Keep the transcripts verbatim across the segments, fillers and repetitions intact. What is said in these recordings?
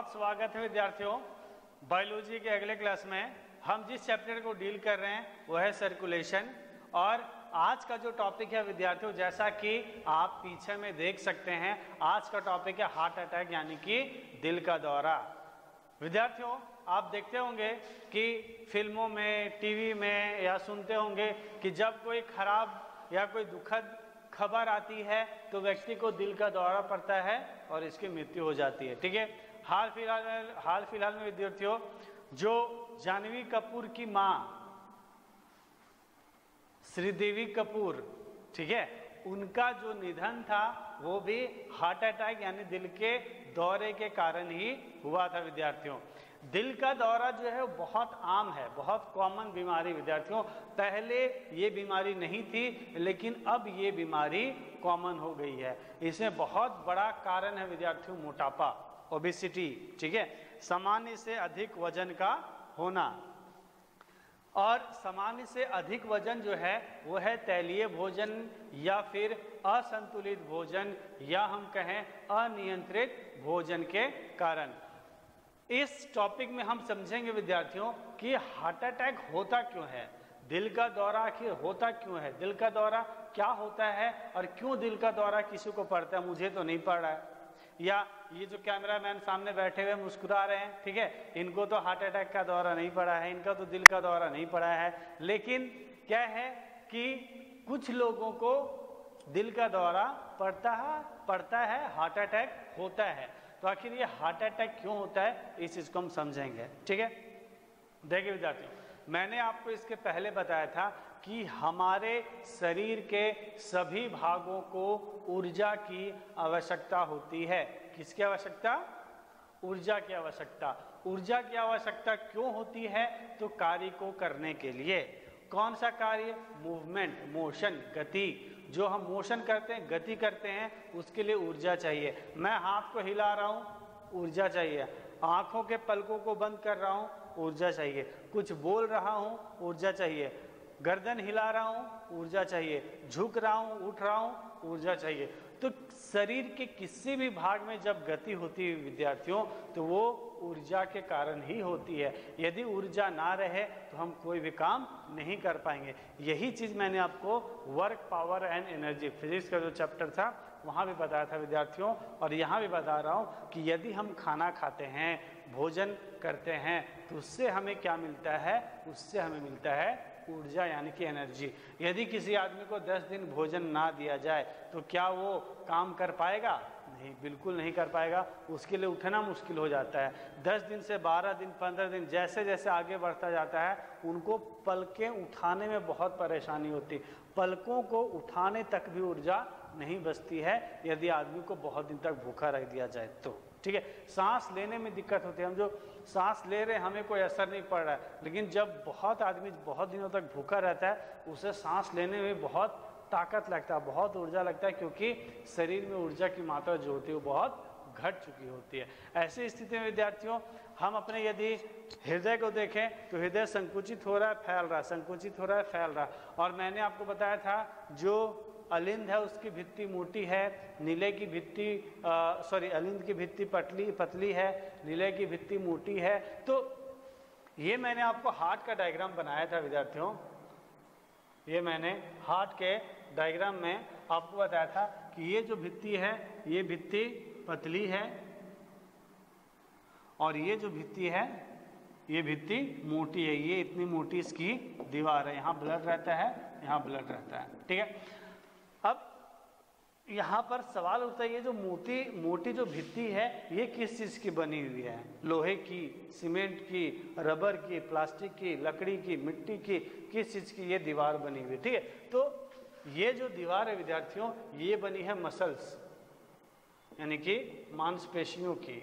बहुत स्वागत है विद्यार्थियों। बायोलॉजी के अगले क्लास में हम जिस चैप्टर को डील कर रहे हैं वो है सर्कुलेशन। और आज का जो टॉपिक है विद्यार्थियों, जैसा कि आप पीछे में देख सकते हैं, आज का टॉपिक है हार्ट अटैक यानी कि दिल का दौरा। विद्यार्थियों, आप देखते होंगे कि फिल्मों में, टीवी में या सुनते होंगे कि जब कोई खराब या कोई दुखद खबर आती है तो व्यक्ति को दिल का दौरा पड़ता है और इसकी मृत्यु हो जाती है। ठीक है, हाल फिलहाल हाल फिलहाल में विद्यार्थियों, जो जानवी कपूर की मां श्रीदेवी कपूर, ठीक है, उनका जो निधन था वो भी हार्ट अटैक यानी दिल के दौरे के कारण ही हुआ था। विद्यार्थियों, दिल का दौरा जो है बहुत आम है, बहुत कॉमन बीमारी विद्यार्थियों। पहले ये बीमारी नहीं थी लेकिन अब ये बीमारी कॉमन हो गई है। इसमें बहुत बड़ा कारण है विद्यार्थियों मोटापा, ओबेसिटी, ठीक है, सामान्य से अधिक वजन का होना। और सामान्य से अधिक वजन जो है वो है तैलीय भोजन या फिर असंतुलित भोजन या हम कहें अनियंत्रित भोजन के कारण। इस टॉपिक में हम समझेंगे विद्यार्थियों कि हार्ट अटैक होता क्यों है, दिल का दौरा आखिर होता क्यों है, दिल का दौरा क्या होता है और क्यों दिल का दौरा किसी को पड़ता है। मुझे तो नहीं पड़ रहा है, या ये जो कैमरामैन सामने बैठे हुए मुस्कुरा रहे हैं, ठीक है, इनको तो हार्ट अटैक का दौरा नहीं पड़ा है, इनका तो दिल का दौरा नहीं पड़ा है। लेकिन क्या है कि कुछ लोगों को दिल का दौरा पड़ता है पड़ता है हार्ट अटैक होता है। तो आखिर ये हार्ट अटैक क्यों होता है, इस चीज को हम समझेंगे। ठीक है, देखिए विद्यार्थियों, मैंने आपको इसके पहले बताया था कि हमारे शरीर के सभी भागों को ऊर्जा की आवश्यकता होती है। किसकी आवश्यकता? ऊर्जा की आवश्यकता। ऊर्जा की आवश्यकता क्यों होती है? तो कार्य को करने के लिए। कौन सा कार्य? मूवमेंट, मोशन, गति। जो हम मोशन करते हैं, गति करते हैं, उसके लिए ऊर्जा चाहिए। मैं हाथ को हिला रहा हूँ, ऊर्जा चाहिए। आंखों के पलकों को बंद कर रहा हूँ, ऊर्जा चाहिए। कुछ बोल रहा हूँ, ऊर्जा चाहिए। गर्दन हिला रहा हूँ, ऊर्जा चाहिए। झुक रहा हूँ, उठ रहा हूँ, ऊर्जा चाहिए। तो शरीर के किसी भी भाग में जब गति होती है विद्यार्थियों, तो वो ऊर्जा के कारण ही होती है। यदि ऊर्जा ना रहे तो हम कोई भी काम नहीं कर पाएंगे। यही चीज़ मैंने आपको work, power and energy, physics का जो चैप्टर था वहाँ भी बताया था विद्यार्थियों, और यहाँ भी बता रहा हूँ कि यदि हम खाना खाते हैं, भोजन करते हैं, तो उससे हमें क्या मिलता है? उससे हमें मिलता है ऊर्जा यानी कि एनर्जी। यदि किसी आदमी को दस दिन भोजन ना दिया जाए तो क्या वो काम कर पाएगा? नहीं, बिल्कुल नहीं कर पाएगा। उसके लिए उठना मुश्किल हो जाता है। दस दिन से बारह दिन, पंद्रह दिन, जैसे जैसे आगे बढ़ता जाता है उनको पलकें उठाने में बहुत परेशानी होती। पलकों को उठाने तक भी ऊर्जा नहीं बचती है यदि आदमी को बहुत दिन तक भूखा रख दिया जाए तो। ठीक है, सांस लेने में दिक्कत होती है। हम जो सांस ले रहे हैं हमें कोई असर नहीं पड़ रहा है, लेकिन जब बहुत आदमी बहुत दिनों तक भूखा रहता है उसे सांस लेने में बहुत ताकत लगता है, बहुत ऊर्जा लगता है, क्योंकि शरीर में ऊर्जा की मात्रा जो होती है वो बहुत घट चुकी होती है। ऐसी स्थिति में विद्यार्थियों, हम अपने यदि हृदय को देखें तो हृदय संकुचित हो रहा है, फैल रहा है, संकुचित हो रहा है, फैल रहा है। और मैंने आपको बताया था जो अलिंद है उसकी भित्ति मोटी है, नीले की भित्ति सॉरी अलिंद की भित्ति पतली पतली है, नीले की भित्ति मोटी है। तो ये मैंने आपको हार्ट का डायग्राम बनाया था विद्यार्थियों। ये मैंने हार्ट के डायग्राम में आपको बताया था कि ये जो भित्ति है ये भित्ति पतली है और ये जो भित्ति है ये भित्ति मोटी है। ये इतनी मोटी इसकी दीवार है, यहाँ ब्लड रहता है, यहाँ ब्लड रहता है। ठीक है, अब यहाँ पर सवाल उठता है ये जो मोटी मोटी जो भित्ति है ये किस चीज़ की बनी हुई है? लोहे की, सीमेंट की, रबर की, प्लास्टिक की, लकड़ी की, मिट्टी की, किस चीज़ की ये दीवार बनी हुई है? ठीक है, तो ये जो दीवार है विद्यार्थियों ये बनी है मसल्स यानी कि मांसपेशियों की।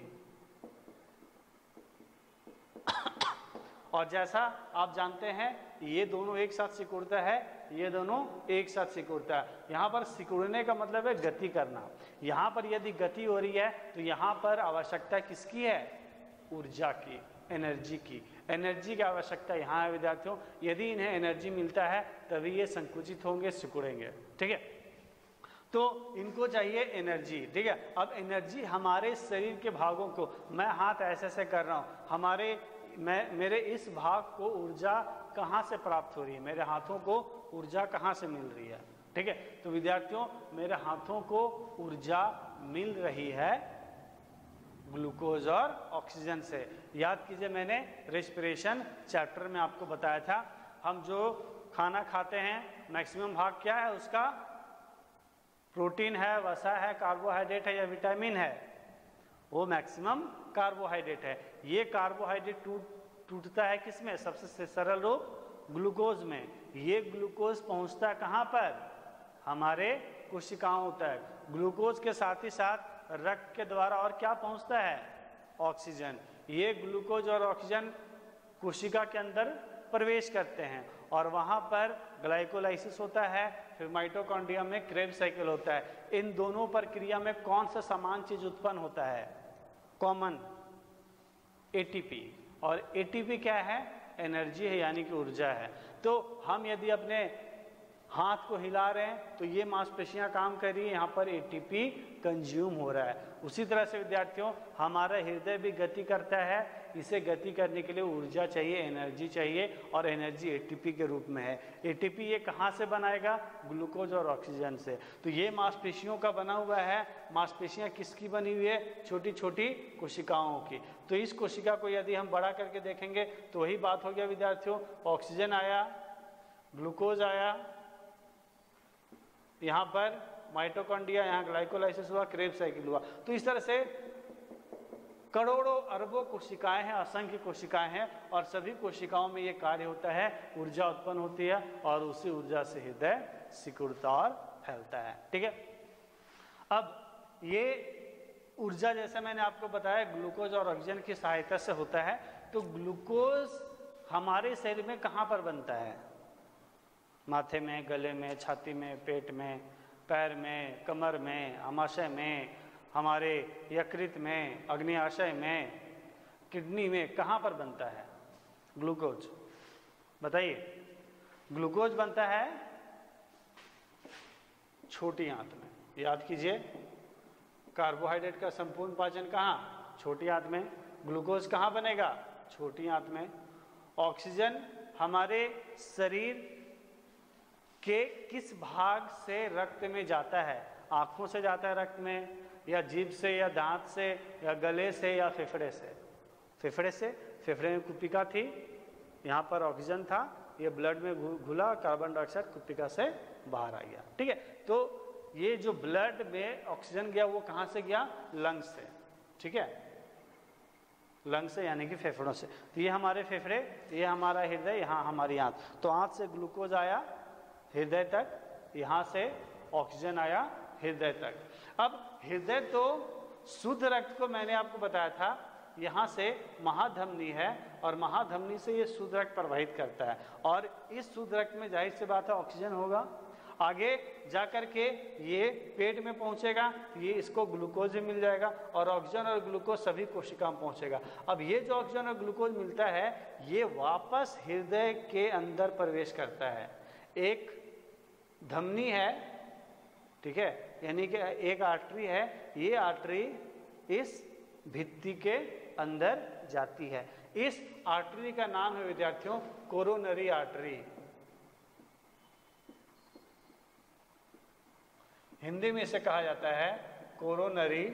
और जैसा आप जानते हैं ये दोनों एक साथ सिकुड़ता है, ये दोनों एक साथ सिकुड़ता है। यहाँ पर सिकुड़ने का मतलब है गति करना। यहाँ पर यदि गति हो रही है तो यहाँ पर आवश्यकता किसकी है? ऊर्जा की, एनर्जी की। एनर्जी की आवश्यकता यहाँ है विद्यार्थियों। यदि इन्हें एनर्जी मिलता है तभी ये संकुचित होंगे, सिकुड़ेंगे। ठीक है, तो इनको चाहिए एनर्जी, ठीक है। अब एनर्जी हमारे शरीर के भागों को, मैं हाथ ऐसे ऐसे कर रहा हूँ, हमारे मैं मेरे इस भाग को ऊर्जा कहाँ से प्राप्त हो रही है, मेरे हाथों को ऊर्जा कहाँ से मिल रही है, ठीक है। तो विद्यार्थियों मेरे हाथों को ऊर्जा मिल रही है ग्लूकोज और ऑक्सीजन से। याद कीजिए मैंने रेस्पिरेशन चैप्टर में आपको बताया था, हम जो खाना खाते हैं मैक्सिमम भाग क्या है उसका, प्रोटीन है, वसा है, कार्बोहाइड्रेट है या विटामिन है, वो मैक्सिमम कार्बोहाइड्रेट है। ये कार्बोहाइड्रेट टूट टूटता है किसमें, सबसे सरल रूप ग्लूकोज में। ये ग्लूकोज पहुंचता है कहाँ पर, हमारे कोशिकाओं तक। ग्लूकोज के साथ ही साथ रक्त के द्वारा और क्या पहुंचता है, ऑक्सीजन। ये ग्लूकोज और ऑक्सीजन कोशिका के अंदर प्रवेश करते हैं और वहां पर ग्लाइकोलाइसिस होता है, फिर माइटोकॉन्ड्रिया में क्रेब्स साइकिल होता है। इन दोनों प्रक्रिया में कौन सा समान चीज उत्पन्न होता है, कॉमन, एटीपी। और एटीपी क्या है, एनर्जी है, यानी कि ऊर्जा है। तो हम यदि अपने हाथ को हिला रहे हैं तो ये मांसपेशियां काम कर रही है, यहाँ पर एटीपी कंज्यूम हो रहा है। उसी तरह से विद्यार्थियों हमारा हृदय भी गति करता है, इसे गति करने के लिए ऊर्जा चाहिए, एनर्जी चाहिए, और एनर्जी एटीपी के रूप में है। एटीपी ये कहाँ से बनाएगा, ग्लूकोज और ऑक्सीजन से। तो ये मांसपेशियों का बना हुआ है। मांसपेशियां किसकी बनी हुई है, छोटी छोटी कोशिकाओं की। तो इस कोशिका को यदि हम बड़ा करके देखेंगे तो वही बात हो गया विद्यार्थियों, ऑक्सीजन आया, ग्लूकोज आया, यहाँ पर माइटोकॉन्ड्रिया, यहाँ ग्लाइकोलाइसिस हुआ, क्रेब्स साइकिल हुआ। तो इस तरह से करोड़ों अरबों कोशिकाएं हैं, असंख्य कोशिकाएं हैं, और सभी कोशिकाओं में ये कार्य होता है, ऊर्जा उत्पन्न होती है और उसी ऊर्जा से हृदय सिकुड़ता और फैलता है, ठीक है। अब ये ऊर्जा जैसे मैंने आपको बताया ग्लूकोज और ऑक्सीजन की सहायता से होता है। तो ग्लूकोज हमारे शरीर में कहाँ पर बनता है, माथे में, गले में, छाती में, पेट में, पैर में, कमर में, आमाशय में, हमारे यकृत में, अग्न्याशय में, किडनी में, कहाँ पर बनता है ग्लूकोज, बताइए। ग्लूकोज बनता है छोटी आंत में, याद कीजिए। कार्बोहाइड्रेट का संपूर्ण पाचन कहाँ, छोटी आंत में। ग्लूकोज कहाँ बनेगा, छोटी आंत में। ऑक्सीजन हमारे शरीर के किस भाग से रक्त में जाता है, आंखों से जाता है रक्त में, या जीभ से, या दांत से, या गले से, या फेफड़े से। फेफड़े से, फेफड़े में कुपिका थी, यहाँ पर ऑक्सीजन था, ये ब्लड में घुला, कार्बन डाइऑक्साइड कुपिका से बाहर आ गया, ठीक है। तो ये जो ब्लड में ऑक्सीजन गया वो कहाँ से गया, लंग्स से, ठीक है, लंग्स से यानी कि फेफड़ों से। तो ये हमारे फेफड़े, ये हमारा हृदय, यहाँ हमारी आंत। तो आंत से ग्लूकोज आया हृदय तक, यहाँ से ऑक्सीजन आया हृदय तक। अब हृदय तो शुद्ध रक्त को मैंने आपको बताया था, यहाँ से महाधमनी है और महाधमनी से ये शुद्ध रक्त प्रवाहित करता है, और इस शुद्ध रक्त में जाहिर सी बात है ऑक्सीजन होगा। आगे जाकर के ये पेट में पहुंचेगा, ये इसको ग्लूकोज भी मिल जाएगा, और ऑक्सीजन और ग्लूकोज सभी कोशिकाओं में पहुंचेगा। अब ये जो ऑक्सीजन और ग्लूकोज मिलता है ये वापस हृदय के अंदर प्रवेश करता है। एक धमनी है, ठीक है, यानी कि एक आर्टरी है, ये आर्टरी इस भित्ति के अंदर जाती है। इस आर्टरी का नाम है विद्यार्थियों कोरोनरी आर्टरी। हिंदी में इसे कहा जाता है कोरोनरी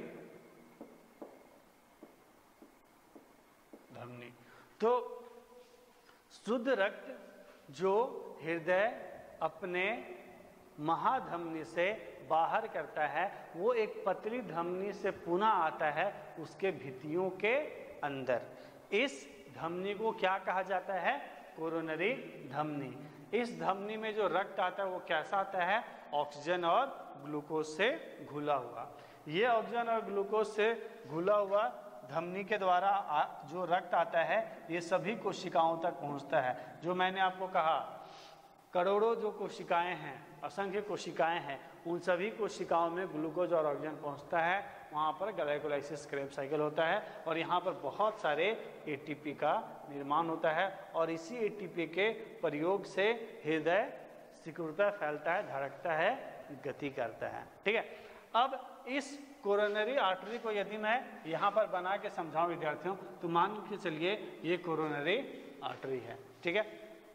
धमनी। तो शुद्ध रक्त जो हृदय अपने महाधमनी से बाहर करता है वो एक पतली धमनी से पुनः आता है उसके भित्तियों के अंदर। इस धमनी को क्या कहा जाता है, कोरोनरी धमनी। इस धमनी में जो रक्त आता है वो कैसा आता है, ऑक्सीजन और ग्लूकोज से घुला हुआ। ये ऑक्सीजन और ग्लूकोज से घुला हुआ धमनी के द्वारा जो रक्त आता है ये सभी कोशिकाओं तक पहुंचता है। जो मैंने आपको कहा करोड़ों जो कोशिकाएं हैं, असंख्य कोशिकाएं हैं, उन सभी कोशिकाओं में ग्लूकोज और ऑक्सीजन पहुंचता है। वहाँ पर ग्लाइकोलाइसिस क्रेब्स साइकिल होता है और यहाँ पर बहुत सारे एटीपी का निर्माण होता है और इसी एटीपी के प्रयोग से हृदय सिकुड़ता फैलता है, धड़कता है गति करता है। ठीक है, अब इस कोरोनरी आर्टरी को यदि मैं यहाँ पर बना के समझाऊं विद्यार्थियों, तो मान के चलिए ये कोरोनरी आर्टरी है। ठीक है,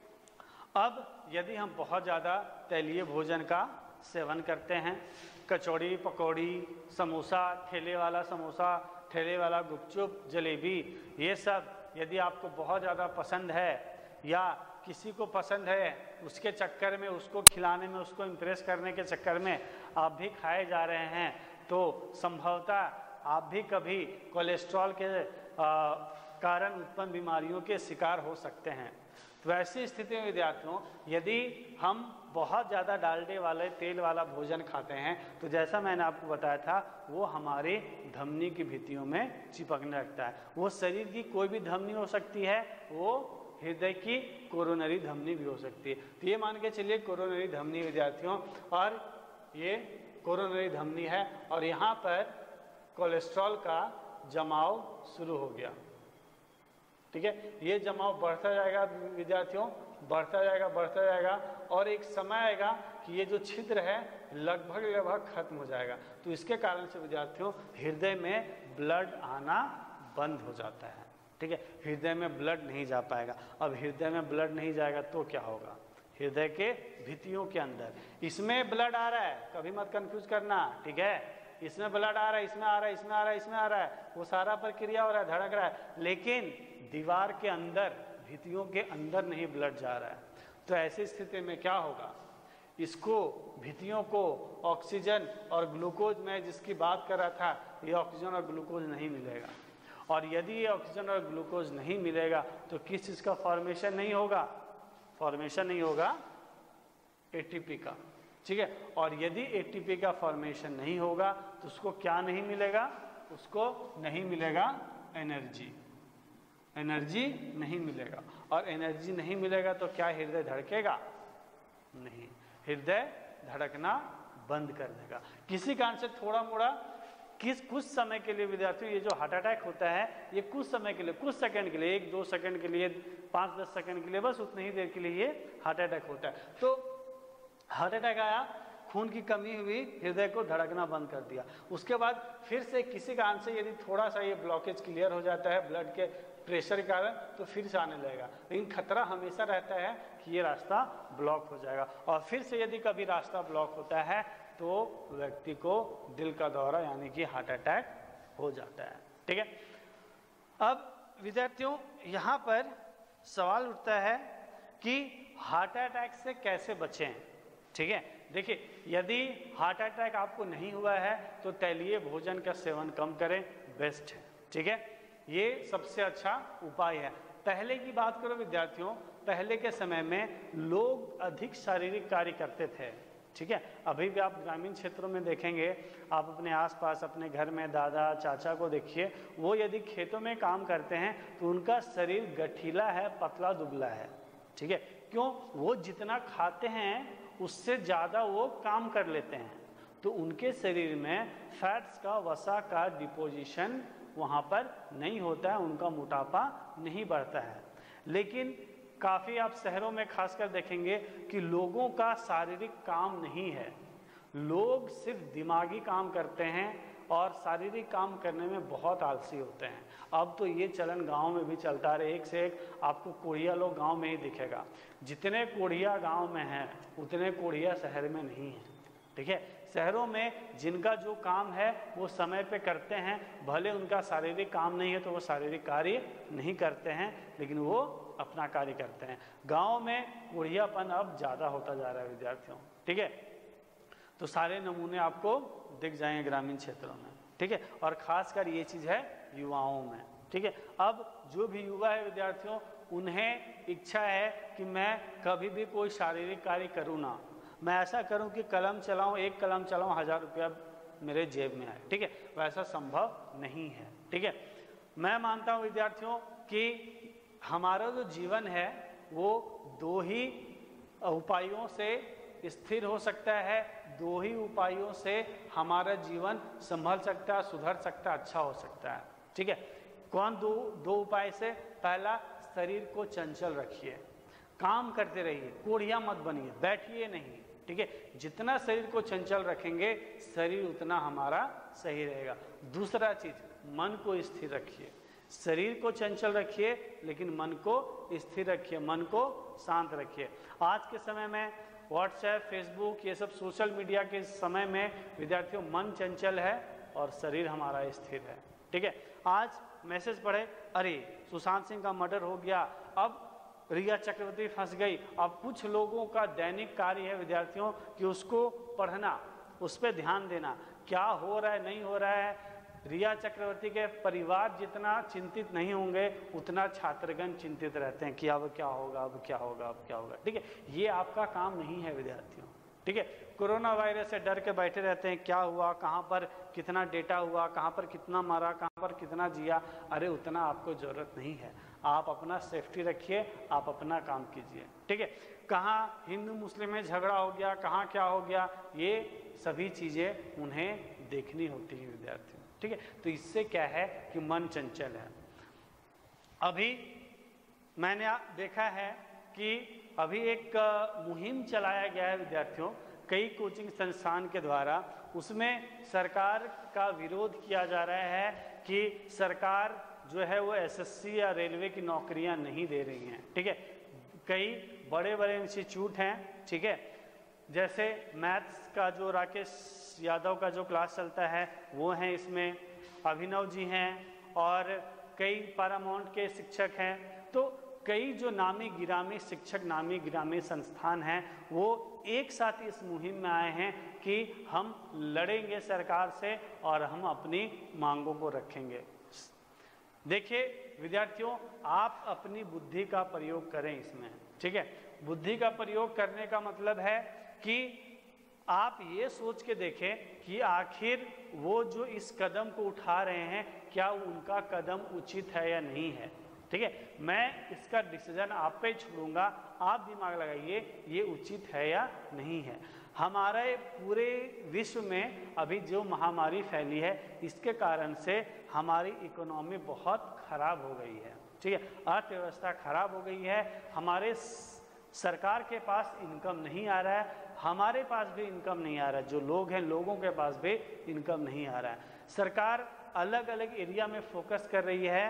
अब यदि हम बहुत ज़्यादा तैलीय भोजन का सेवन करते हैं, कचौड़ी, पकौड़ी, समोसा, ठेले वाला समोसा, ठेले वाला गुपचुप, जलेबी, ये सब यदि आपको बहुत ज़्यादा पसंद है या किसी को पसंद है, उसके चक्कर में, उसको खिलाने में, उसको इम्प्रेस करने के चक्कर में आप भी खाए जा रहे हैं, तो संभवतः आप भी कभी कोलेस्ट्रॉल के आ, कारण उत्पन्न बीमारियों के शिकार हो सकते हैं। तो ऐसी स्थिति में विद्यार्थियों, यदि हम बहुत ज़्यादा डालडे वाले तेल वाला भोजन खाते हैं, तो जैसा मैंने आपको बताया था, वो हमारी धमनी की भित्तियों में चिपकने लगता है। वो शरीर की कोई भी धमनी हो सकती है, वो हृदय की कोरोनरी धमनी भी हो सकती है। तो ये मान के चलिए कोरोनरी धमनी विद्यार्थियों, और ये कोरोनरी धमनी है, और यहाँ पर कोलेस्ट्रॉल का जमाव शुरू हो गया। ठीक है, ये जमाव बढ़ता जाएगा विद्यार्थियों, बढ़ता जाएगा बढ़ता जाएगा और एक समय आएगा कि ये जो छिद्र है लगभग लगभग खत्म हो जाएगा। तो इसके कारण से विद्यार्थियों हृदय में ब्लड आना बंद हो जाता है। ठीक है, हृदय में ब्लड नहीं जा पाएगा। अब हृदय में ब्लड नहीं जाएगा तो क्या होगा? हृदय के भित्तियों के अंदर इसमें ब्लड आ रहा है, कभी मत कंफ्यूज करना। ठीक है, इसमें ब्लड आ रहा है, इसमें आ रहा है, इसमें आ रहा है, इसमें आ रहा है, वो सारा प्रक्रिया हो रहा है, धड़क रहा है, लेकिन दीवार के अंदर, भित्तियों के अंदर नहीं ब्लड जा रहा है। तो ऐसी स्थिति में क्या होगा? इसको, भित्तियों को ऑक्सीजन और ग्लूकोज, में जिसकी बात कर रहा था, ये ऑक्सीजन और ग्लूकोज नहीं मिलेगा। और यदि ये ऑक्सीजन और ग्लूकोज नहीं मिलेगा तो किस चीज़ का फॉर्मेशन नहीं होगा? फॉर्मेशन नहीं होगा एटीपी का। ठीक है, और यदि एटीपी का फॉर्मेशन नहीं होगा तो उसको क्या नहीं मिलेगा? उसको नहीं मिलेगा एनर्जी। एनर्जी नहीं मिलेगा, और एनर्जी नहीं मिलेगा तो क्या हृदय धड़केगा? नहीं, हृदय धड़कना बंद कर देगा। किसी कारण से थोड़ा मोड़ा, किस कुछ समय के लिए विद्यार्थियों, ये जो हार्ट अटैक होता है ये कुछ समय के लिए, कुछ सेकंड के लिए, एक दो सेकंड के लिए, पाँच दस सेकंड के लिए, बस उतनी ही देर के लिए ये हार्ट अटैक होता है। तो हार्ट अटैक आया, खून की कमी हुई, हृदय को धड़कना बंद कर दिया। उसके बाद फिर से किसी कारण से यदि थोड़ा सा ये ब्लॉकेज क्लियर हो जाता है ब्लड के प्रेशर के कारण, तो फिर से आने लगेगा। लेकिन खतरा हमेशा रहता है कि ये रास्ता ब्लॉक हो जाएगा, और फिर से यदि कभी रास्ता ब्लॉक होता है तो व्यक्ति को दिल का दौरा यानी कि हार्ट अटैक हो जाता है। ठीक है, अब विद्यार्थियों यहाँ पर सवाल उठता है कि हार्ट अटैक से कैसे बचें। ठीक है, देखिए, यदि हार्ट अटैक आपको नहीं हुआ है तो तैलीय भोजन का सेवन कम करें, बेस्ट है। ठीक है, ये सबसे अच्छा उपाय है। पहले की बात करो विद्यार्थियों, पहले के समय में लोग अधिक शारीरिक कार्य करते थे। ठीक है, अभी भी आप ग्रामीण क्षेत्रों में देखेंगे, आप अपने आसपास अपने घर में दादा चाचा को देखिए, वो यदि खेतों में काम करते हैं तो उनका शरीर गठीला है, पतला दुबला है। ठीक है, क्यों? वो जितना खाते हैं उससे ज़्यादा वो काम कर लेते हैं, तो उनके शरीर में फैट्स का, वसा का डिपोजिशन वहाँ पर नहीं होता है, उनका मोटापा नहीं बढ़ता है। लेकिन काफ़ी आप शहरों में खासकर देखेंगे कि लोगों का शारीरिक काम नहीं है, लोग सिर्फ दिमागी काम करते हैं और शारीरिक काम करने में बहुत आलसी होते हैं। अब तो ये चलन गांव में भी चलता रहे, एक से एक आपको कोढ़िया लोग गांव में ही दिखेगा। जितने कोढ़िया गांव में हैं उतने कोढ़िया शहर में नहीं हैं। ठीक है, शहरों में जिनका जो काम है वो समय पे करते हैं, भले उनका शारीरिक काम नहीं है तो वो शारीरिक कार्य नहीं करते हैं, लेकिन वो अपना कार्य करते हैं। गांव में कोढ़ियापन अब ज़्यादा होता जा रहा है विद्यार्थियों। ठीक है, तो सारे नमूने आपको दिख जाएंगे ग्रामीण क्षेत्रों में। ठीक है, और खासकर ये चीज़ है युवाओं में। ठीक है, अब जो भी युवा है विद्यार्थियों, उन्हें इच्छा है कि मैं कभी भी कोई शारीरिक कार्य करूँ ना, मैं ऐसा करूं कि कलम चलाऊं, एक कलम चलाऊं, हजार रुपया मेरे जेब में आए। ठीक है, वैसा संभव नहीं है। ठीक है, मैं मानता हूं विद्यार्थियों कि हमारा जो जीवन है वो दो ही उपायों से स्थिर हो सकता है, दो ही उपायों से हमारा जीवन संभल सकता है, सुधर सकता है, अच्छा हो सकता है। ठीक है, कौन दो दो उपाय से? पहला, शरीर को चंचल रखिए, काम करते रहिए, कोढ़िया मत बनिए, बैठिए नहीं। ठीक है। जितना शरीर को चंचल रखेंगे शरीर उतना हमारा सही रहेगा। दूसरा चीज, मन को स्थिर रखिए। शरीर को चंचल रखिए लेकिन मन को स्थिर रखिए, मन को शांत रखिए। आज के समय में व्हाट्सएप, फेसबुक, ये सब सोशल मीडिया के समय में विद्यार्थियों मन चंचल है और शरीर हमारा स्थिर है, ठीक है। आज मैसेज पढ़े, अरे सुशांत सिंह का मर्डर हो गया, अब रिया चक्रवर्ती फंस गई। अब कुछ लोगों का दैनिक कार्य है विद्यार्थियों कि उसको पढ़ना, उस पर ध्यान देना, क्या हो रहा है नहीं हो रहा है। रिया चक्रवर्ती के परिवार जितना चिंतित नहीं होंगे उतना छात्रगण चिंतित रहते हैं कि अब क्या होगा, अब क्या होगा, अब क्या होगा, ठीक है। ये आपका काम नहीं है विद्यार्थियों, ठीक है। कोरोना वायरस से डर के बैठे रहते हैं, क्या हुआ, कहाँ पर कितना डेटा हुआ, कहाँ पर कितना मारा, कहाँ पर कितना जिया। अरे उतना आपको ज़रूरत नहीं है। आप अपना सेफ्टी रखिए, आप अपना काम कीजिए, ठीक है। कहाँ हिंदू मुस्लिम में झगड़ा हो गया, कहाँ क्या हो गया, ये सभी चीज़ें उन्हें देखनी होती है विद्यार्थियों, ठीक है। तो इससे क्या है कि मन चंचल है। अभी मैंने देखा है कि अभी एक मुहिम चलाया गया है विद्यार्थियों कई कोचिंग संस्थान के द्वारा। उसमें सरकार का विरोध किया जा रहा है कि सरकार जो है वो एसएससी या रेलवे की नौकरियां नहीं दे रही हैं, ठीक है। कई बड़े बड़े इंस्टीट्यूट हैं, ठीक है, जैसे मैथ्स का जो राकेश यादव का जो क्लास चलता है वो हैं, इसमें अभिनव जी हैं और कई पैरामाउंट के शिक्षक हैं। तो कई जो नामी गिरामी शिक्षक, नामी गिरामी संस्थान हैं, वो एक साथ इस मुहिम में आए हैं कि हम लड़ेंगे सरकार से और हम अपनी मांगों को रखेंगे। देखिए विद्यार्थियों, आप अपनी बुद्धि का प्रयोग करें इसमें, ठीक है। बुद्धि का प्रयोग करने का मतलब है कि आप ये सोच के देखें कि आखिर वो जो इस कदम को उठा रहे हैं क्या उनका कदम उचित है या नहीं है, ठीक है। मैं इसका डिसीजन आप पे छोड़ूंगा, आप दिमाग लगाइए ये उचित है या नहीं है। हमारे पूरे विश्व में अभी जो महामारी फैली है इसके कारण से हमारी इकोनॉमी बहुत खराब हो गई है, ठीक है। अर्थव्यवस्था खराब हो गई है, हमारे सरकार के पास इनकम नहीं आ रहा है, हमारे पास भी इनकम नहीं आ रहा है, जो लोग हैं लोगों के पास भी इनकम नहीं आ रहा है। सरकार अलग अलग एरिया में फोकस कर रही है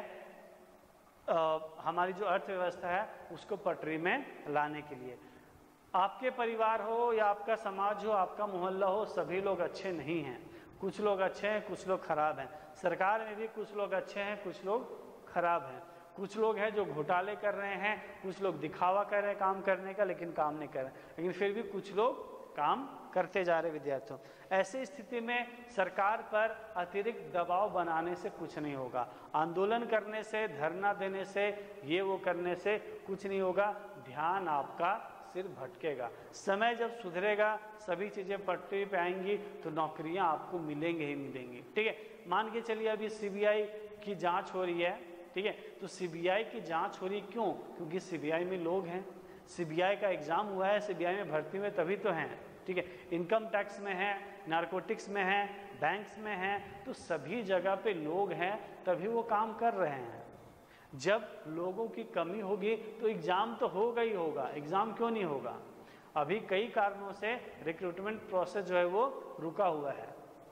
आ, हमारी जो अर्थव्यवस्था है उसको पटरी में लाने के लिए। आपके परिवार हो या आपका समाज हो, आपका मोहल्ला हो, सभी लोग अच्छे नहीं हैं। कुछ लोग अच्छे हैं, कुछ लोग खराब हैं। सरकार में भी कुछ लोग अच्छे हैं, कुछ लोग खराब हैं। कुछ लोग हैं जो घोटाले कर रहे हैं, कुछ लोग दिखावा कर रहे हैं काम करने का लेकिन काम नहीं कर रहे, लेकिन फिर भी कुछ लोग काम करते जा रहे विद्यार्थियों। ऐसी स्थिति में सरकार पर अतिरिक्त दबाव बनाने से कुछ नहीं होगा। आंदोलन करने से, धरना देने से, ये वो करने से कुछ नहीं होगा। ध्यान आपका सिर भटकेगा। समय जब सुधरेगा, सभी चीज़ें पटरी पे आएंगी तो नौकरियां आपको मिलेंगे ही मिलेंगी, ठीक है। मान के चलिए अभी सीबीआई की जांच हो रही है, ठीक है। तो सीबीआई की जांच हो रही क्यों? क्योंकि सीबीआई में लोग हैं, सीबीआई का एग्जाम हुआ है, सीबीआई में भर्ती में तभी तो हैं, ठीक है। इनकम टैक्स में है, नारकोटिक्स में है, बैंक्स में है, तो सभी जगह पे लोग हैं तभी वो काम कर रहे हैं। जब लोगों की कमी होगी तो एग्ज़ाम तो होगा ही होगा, एग्ज़ाम क्यों नहीं होगा। अभी कई कारणों से रिक्रूटमेंट प्रोसेस जो है वो रुका हुआ है।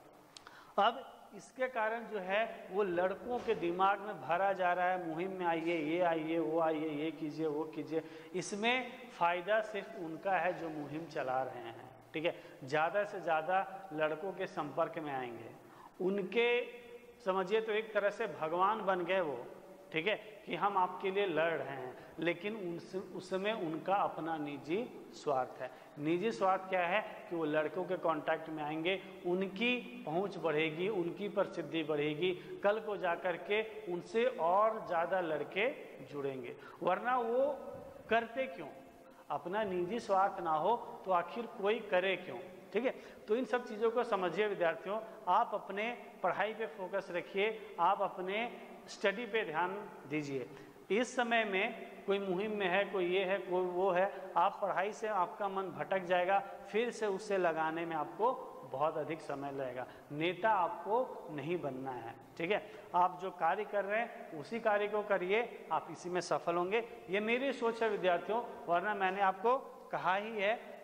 अब इसके कारण जो है वो लड़कों के दिमाग में भरा जा रहा है, मुहिम में आइए, ये आइए, वो आइए, ये कीजिए, वो कीजिए। इसमें फ़ायदा सिर्फ उनका है जो मुहिम चला रहे हैं, ठीक है। ज़्यादा से ज़्यादा लड़कों के संपर्क में आएंगे, उनके समझिए तो एक तरह से भगवान बन गए वो, ठीक है, कि हम आपके लिए लड़ रहे हैं, लेकिन उनसे उसमें उनका अपना निजी स्वार्थ है। निजी स्वार्थ क्या है कि वो लड़कों के कांटेक्ट में आएंगे, उनकी पहुंच बढ़ेगी, उनकी प्रसिद्धि बढ़ेगी, कल को जाकर के उनसे और ज़्यादा लड़के जुड़ेंगे। वरना वो करते क्यों? अपना निजी स्वार्थ ना हो तो आखिर कोई करे क्यों, ठीक है। तो इन सब चीज़ों को समझिए विद्यार्थियों। आप अपने पढ़ाई पे फोकस रखिए, आप अपने स्टडी पे ध्यान दीजिए। इस समय में कोई मुहिम में है, कोई ये है, कोई वो है, आप पढ़ाई से आपका मन भटक जाएगा, फिर से उससे लगाने में आपको बहुत अधिक समय लगेगा। नेता आपको नहीं बनना है, ठीक है। आप जो कार्य कर रहे हैं उसी कार्य को करिए, आप इसी में सफल होंगे। ये मेरी सोच है विद्यार्थियों, वरना मैंने आपको कहा ही है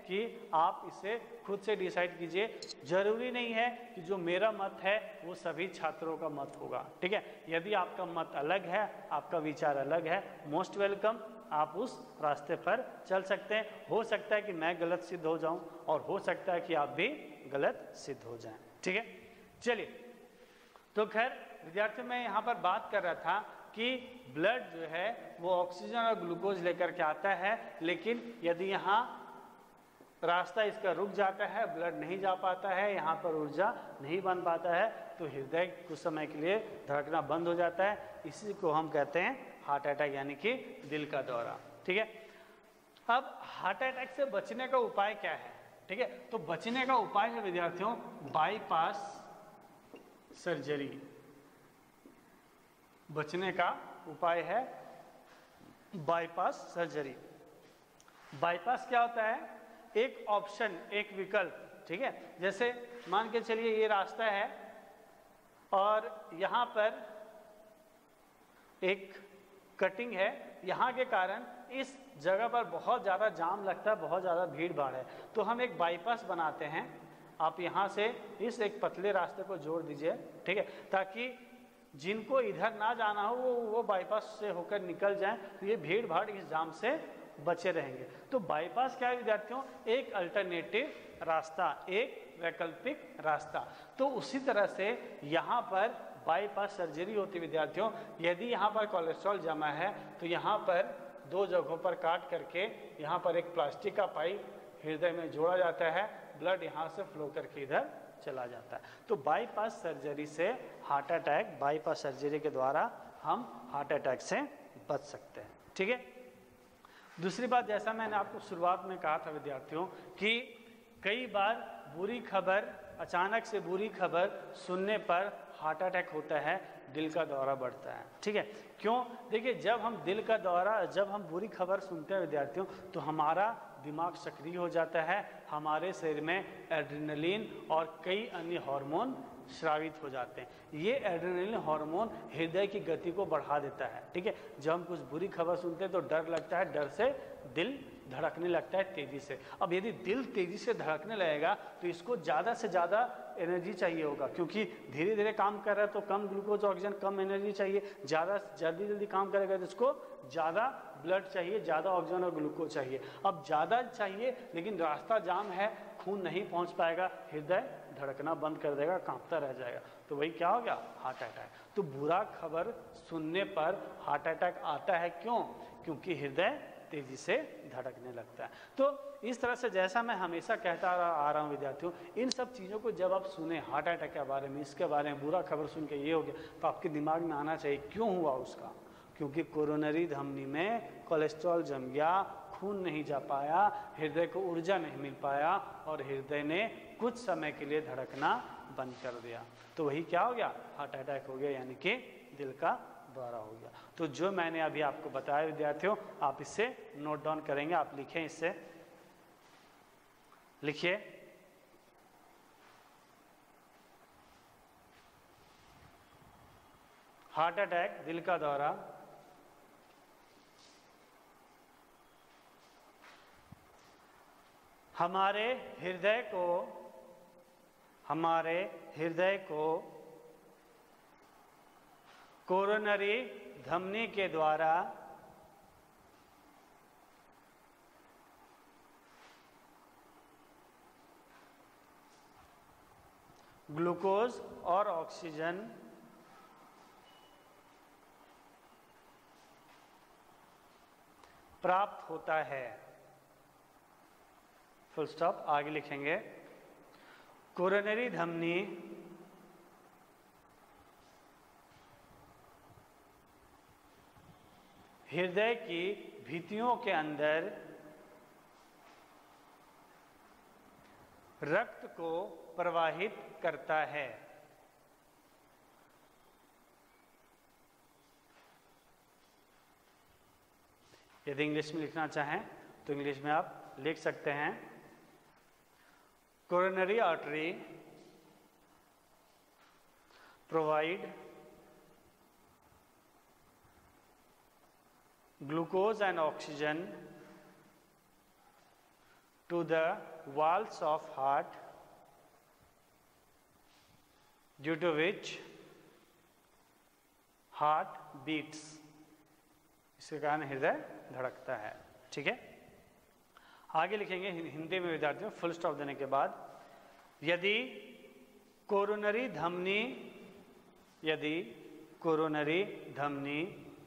कि आप इसे खुद से डिसाइड कीजिए। जरूरी नहीं है कि जो मेरा मत है वो सभी छात्रों का मत होगा, ठीक है। यदि आपका मत अलग है, आपका विचार अलग है, मोस्ट वेलकम, आप उस रास्ते पर चल सकते हैं। हो सकता है कि मैं गलत सिद्ध हो जाऊं और हो सकता है कि आप भी गलत सिद्ध हो जाएं, ठीक है। चलिए, तो खैर विद्यार्थियों, मैं यहाँ पर बात कर रहा था कि ब्लड जो है वो ऑक्सीजन और ग्लूकोज लेकर के आता है, लेकिन यदि यहाँ रास्ता इसका रुक जाता है, ब्लड नहीं जा पाता है, यहाँ पर ऊर्जा नहीं बन पाता है, तो हृदय कुछ समय के लिए धड़कना बंद हो जाता है। इसी को हम कहते हैं हार्ट अटैक, यानी कि दिल का दौरा, ठीक है। अब हार्ट अटैक से बचने का उपाय क्या है, ठीक है। तो बचने का उपाय है विद्यार्थियों, बाईपास सर्जरी। बचने का उपाय है बाईपास सर्जरी। बाईपास क्या होता है? एक ऑप्शन, एक विकल्प, ठीक है। जैसे मान के चलिए ये रास्ता है और यहाँ पर एक कटिंग है, यहाँ के कारण इस जगह पर बहुत ज़्यादा जाम लगता है, बहुत ज़्यादा भीड़ भाड़ है, तो हम एक बाईपास बनाते हैं। आप यहाँ से इस एक पतले रास्ते को जोड़ दीजिए, ठीक है, ताकि जिनको इधर ना जाना हो वो वो बाईपास से होकर निकल जाएं, तो ये भीड़ भाड़ इस जाम से बचे रहेंगे। तो बाईपास क्या है विद्यार्थियों? एक अल्टरनेटिव रास्ता, एक वैकल्पिक रास्ता। तो उसी तरह से यहाँ पर बाईपास सर्जरी होती है विद्यार्थियों। यदि यहाँ पर कोलेस्ट्रॉल जमा है तो यहाँ पर दो जगहों पर काट करके यहाँ पर एक प्लास्टिक का पाइप हृदय में जोड़ा जाता है, ब्लड यहाँ से फ्लो करके इधर चला जाता है। तो बाईपास सर्जरी से हार्ट अटैक, बाईपास सर्जरी के द्वारा हम हार्ट अटैक से बच सकते हैं, ठीक है। दूसरी बात, जैसा मैंने आपको शुरुआत में कहा था विद्यार्थियों कि कई बार बुरी खबर, अचानक से बुरी खबर सुनने पर हार्ट अटैक होता है, दिल का दौरा बढ़ता है, ठीक है। क्यों? देखिए, जब हम दिल का दौरा, जब हम बुरी खबर सुनते हैं विद्यार्थियों, तो हमारा दिमाग सक्रिय हो जाता है, हमारे शरीर में एड्रेनलिन और कई अन्य हार्मोन स्रावित हो जाते हैं। ये एड्रेनलिन हार्मोन हृदय की गति को बढ़ा देता है, ठीक है। जब हम कुछ बुरी खबर सुनते हैं तो डर लगता है, डर से दिल धड़कने लगता है तेजी से। अब यदि दिल तेजी से धड़कने लगेगा तो इसको ज़्यादा से ज़्यादा एनर्जी चाहिए होगा, क्योंकि धीरे धीरे काम कर रहा है तो कम ग्लूकोज ऑक्सीजन, कम एनर्जी चाहिए। ज़्यादा जल्दी जल्दी काम करेगा तो इसको ज़्यादा ब्लड चाहिए, ज़्यादा ऑक्सीजन और ग्लूकोज चाहिए। अब ज़्यादा चाहिए लेकिन रास्ता जाम है, खून नहीं पहुँच पाएगा, हृदय धड़कना बंद कर देगा, कांपता रह जाएगा, तो वही क्या हो गया? Heart attack. तो बुरा खबर सुनने पर हार्ट अटैक आता है, क्यों? क्योंकि हृदय तेजी से धड़कने लगता है। तो इस तरह से, जैसा मैं हमेशा कहता आ रहा हूँ विद्यार्थियों, इन सब चीज़ों को जब आप सुने हार्ट अटैक के बारे में, इसके बारे में बुरा खबर सुन के ये हो गया, तो आपके दिमाग में आना चाहिए क्यों हुआ उसका। क्योंकि कोरोनरी धमनी में कोलेस्ट्रॉल जम गया, खून नहीं जा पाया, हृदय को ऊर्जा नहीं मिल पाया और हृदय ने कुछ समय के लिए धड़कना बंद कर दिया। तो वही क्या हो गया? हार्ट अटैक हो गया, यानी कि दिल का दौरा हो गया। तो जो मैंने अभी आपको बताया विद्यार्थियों, आप इससे नोट डाउन करेंगे, आप लिखें, इससे लिखिए। हार्ट अटैक, दिल का दौरा, हमारे हृदय को हमारे हृदय को कोरोनरी धमनी के द्वारा ग्लूकोज और ऑक्सीजन प्राप्त होता है। फुल स्टॉप, आगे लिखेंगे। कोरोनरी धमनी हृदय की भित्तियों के अंदर रक्त को प्रवाहित करता है। यदि इंग्लिश में लिखना चाहें तो इंग्लिश में आप लिख सकते हैं, coronary artery provide glucose and oxygen to the walls of heart, due to which heart beats, इसके कारण हृदय धड़कता है। ठीक है, आगे लिखेंगे हिंदी में विद्यार्थियों, फुल स्टॉप देने के बाद, यदि कोरोनरी धमनी यदि कोरोनरी धमनी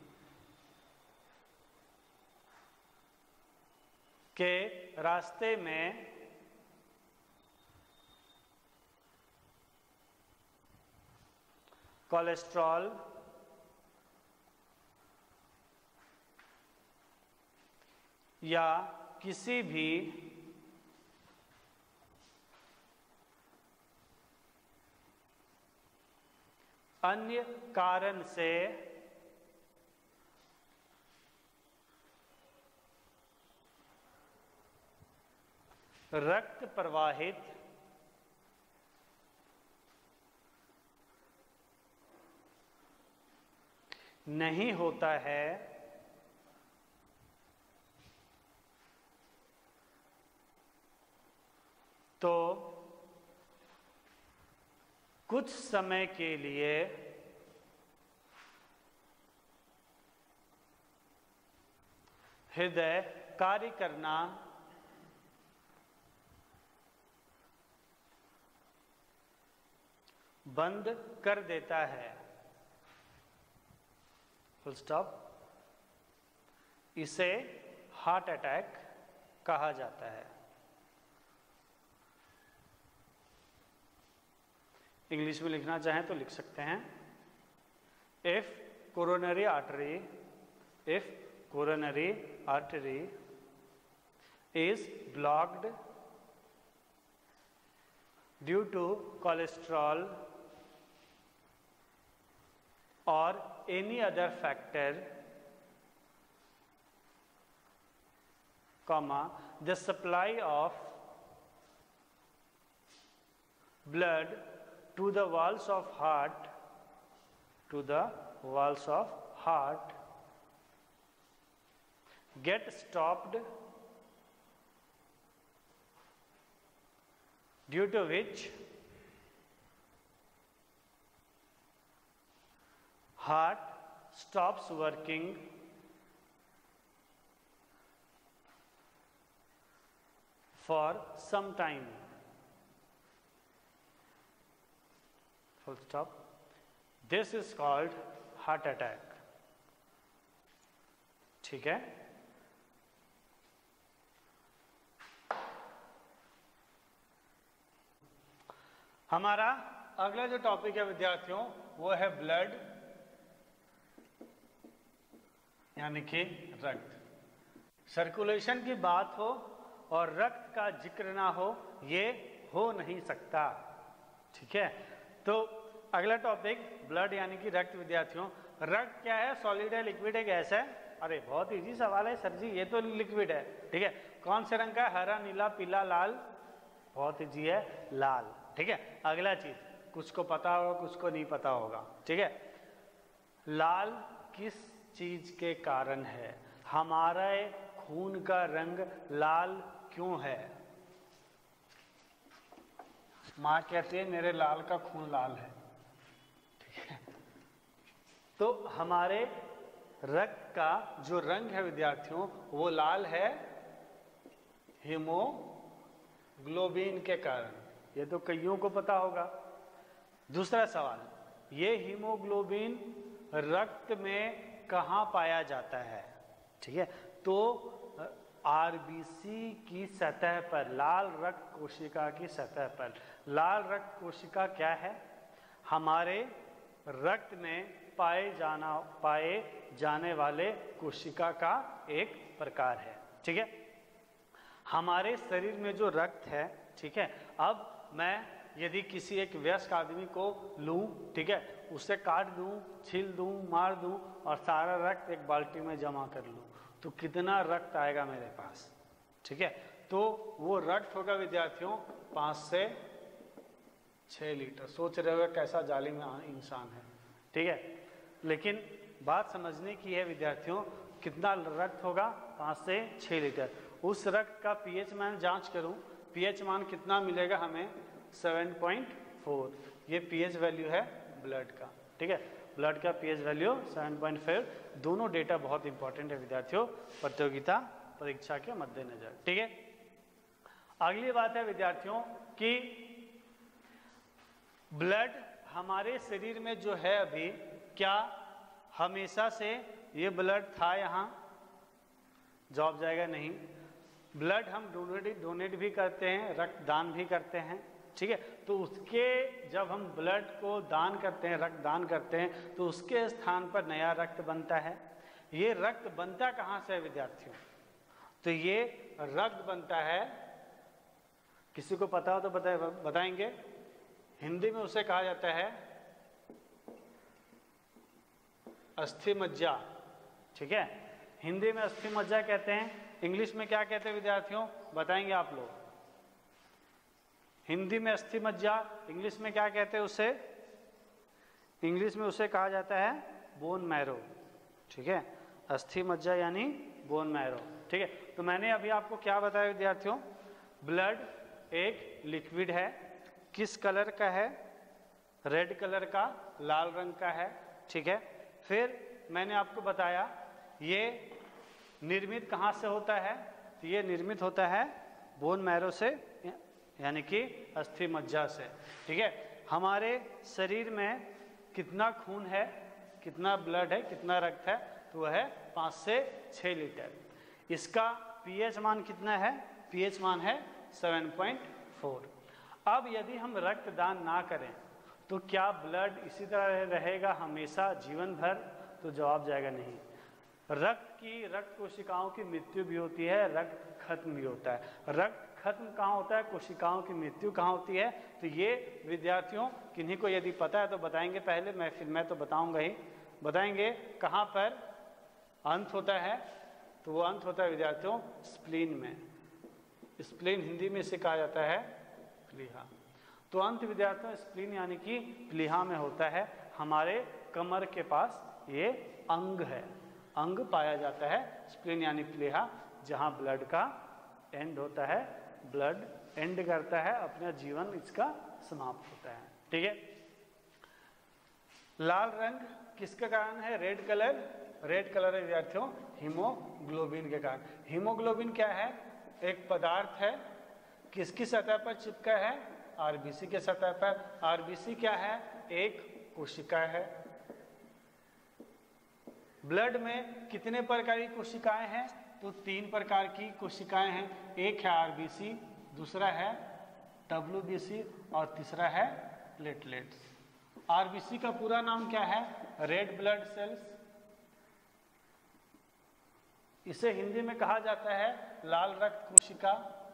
के रास्ते में कोलेस्ट्रॉल या किसी भी अन्य कारण से रक्त प्रवाहित नहीं होता है तो कुछ समय के लिए हृदय कार्य करना बंद कर देता है। Full stop. इसे हार्ट अटैक कहा जाता है। इंग्लिश में लिखना चाहें तो लिख सकते हैं, if coronary artery if coronary artery is blocked due to cholesterol or any other factor, comma, the supply of blood to the walls of heart to the walls of heart get stopped, due to which heart stops working for some time. Full stop. This is called heart attack. ठीक है। हमारा अगला जो topic है विद्यार्थियों वो है blood यानी कि रक्त। सर्कुलेशन की बात हो और रक्त का जिक्र ना हो ये हो नहीं सकता। ठीक है, तो अगला टॉपिक ब्लड यानी कि रक्त। विद्यार्थियों रक्त क्या है, सॉलिड है, लिक्विड है, गैस है? अरे बहुत इजी सवाल है सर जी, ये तो लिक्विड है। ठीक है, कौन से रंग का है? हरा, नीला, पीला, लाल? बहुत इजी है, लाल। ठीक है, अगला चीज कुछ को पता होगा कुछ को नहीं पता होगा। ठीक है, लाल किस चीज के कारण है? हमारे खून का रंग लाल क्यों है? माँ कहती है मेरे लाल का खून लाल है। ठीक है, तो हमारे रक्त का जो रंग है विद्यार्थियों वो लाल है हीमोग्लोबिन के कारण। ये तो कईयों को पता होगा। दूसरा सवाल, ये हीमोग्लोबिन रक्त में कहाँ पाया जाता है? ठीक है, तो आरबीसी की सतह पर, लाल रक्त कोशिका की सतह पर। लाल रक्त कोशिका क्या है? हमारे रक्त में पाए जाना पाए जाने वाले कोशिका का एक प्रकार है। ठीक है, हमारे शरीर में जो रक्त है, ठीक है, अब मैं यदि किसी एक वयस्क आदमी को लूं, ठीक है, उसे काट दूं, छील दूं, मार दूं और सारा रक्त एक बाल्टी में जमा कर लूं, तो कितना रक्त आएगा मेरे पास? ठीक है, तो वो रक्त होगा विद्यार्थियों पाँच से छः लीटर। सोच रहे हो कैसा जालिम इंसान है। ठीक है, लेकिन बात समझने की है विद्यार्थियों, कितना रक्त होगा, पाँच से छः लीटर। उस रक्त का पीएच मान जांच करूं, पीएच मान कितना मिलेगा हमें, सेवन पॉइंट फोर। ये पीएच वैल्यू है ब्लड का, ठीक है, ब्लड का pH value seven point four. दोनों डेटा बहुत इंपॉर्टेंट है विद्यार्थियों प्रतियोगिता परीक्षा के मद्देनजर, ठीक है। अगली बात है विद्यार्थियों कि ब्लड हमारे शरीर में जो है अभी, क्या हमेशा से ये ब्लड था यहाँ, जवाब जाएगा नहीं। ब्लड हम डोनेट डोनेट भी करते हैं, रक्तदान भी करते हैं, ठीक है। तो उसके जब हम ब्लड को दान करते हैं, रक्त दान करते हैं, तो उसके स्थान पर नया रक्त बनता है। ये रक्त बनता कहाँ से है विद्यार्थियों, तो ये रक्त बनता है, किसी को पता हो तो बता बताएंगे। हिंदी में उसे कहा जाता है अस्थि मज्जा, ठीक है, हिंदी में अस्थि मज्जा कहते हैं। इंग्लिश में क्या कहते हैं विद्यार्थियों, बताएंगे आप लोग। हिंदी में अस्थि मज्जा, इंग्लिश में क्या कहते हैं उसे, इंग्लिश में उसे कहा जाता है बोन मैरो, ठीक है, अस्थि मज्जा यानी बोन मैरो, ठीक है। तो मैंने अभी आपको क्या बताया विद्यार्थियों, ब्लड एक लिक्विड है, किस कलर का है, रेड कलर का, लाल रंग का है, ठीक है। फिर मैंने आपको बताया ये निर्मित कहाँ से होता है, तो ये निर्मित होता है बोन मैरो से, यानी कि अस्थि मज्जा से, ठीक है। हमारे शरीर में कितना खून है, कितना ब्लड है, कितना रक्त है, तो वह है पाँच से छः लीटर। इसका पीएच मान कितना है, पीएच मान है सेवन पॉइंट फोर। अब यदि हम रक्तदान ना करें तो क्या ब्लड इसी तरह रहेगा हमेशा जीवन भर, तो जवाब जाएगा नहीं। रक्त की रक्त कोशिकाओं की मृत्यु भी होती है, रक्त खत्म भी होता है। रक्त खत्म कहाँ होता है, कोशिकाओं की मृत्यु कहाँ होती है, तो ये विद्यार्थियों किन्हीं को यदि पता है तो बताएंगे पहले, मैं फिर मैं तो बताऊंगा ही, बताएंगे कहाँ पर अंत होता है, तो वो अंत होता है विद्यार्थियों स्प्लीन में। स्प्लीन हिंदी में इसे कहा जाता है प्लीहा। तो अंत विद्यार्थियों स्प्लीन यानी कि प्लीहा में होता है। हमारे कमर के पास ये अंग है, अंग पाया जाता है स्प्लीन यानी प्लीहा, जहाँ ब्लड का एंड होता है, ब्लड एंड करता है अपना जीवन, इसका समाप्त होता है, ठीक है। लाल रंग किसके कारण है, रेड कलर, रेड कलर है विद्यार्थियों हीमोग्लोबिन के कारण। हीमोग्लोबिन क्या है, एक पदार्थ है, किसकी सतह पर चिपका है, आरबीसी के सतह पर। आरबीसी क्या है, एक कोशिका है। ब्लड में कितने प्रकार की कोशिकाएं हैं, तो तीन प्रकार की कोशिकाएं हैं। एक है आरबीसी, दूसरा है डब्ल्यूबीसी और तीसरा है प्लेटलेट्स। आरबीसी का पूरा नाम क्या है, रेड ब्लड सेल्स। इसे हिंदी में कहा जाता है लाल रक्त कोशिका।